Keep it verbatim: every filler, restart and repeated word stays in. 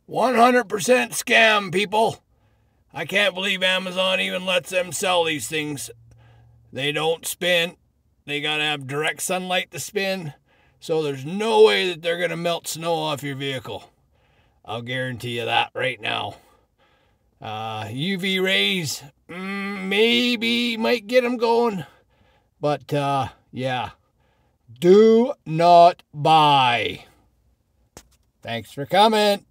one hundred percent scam, people. I can't believe Amazon even lets them sell these things. They don't spin. They gotta have direct sunlight to spin. So there's no way that they're gonna melt snow off your vehicle. I'll guarantee you that right now. Uh, U V rays, mm, maybe might get them going. But, uh, yeah. Do not buy. Thanks for coming.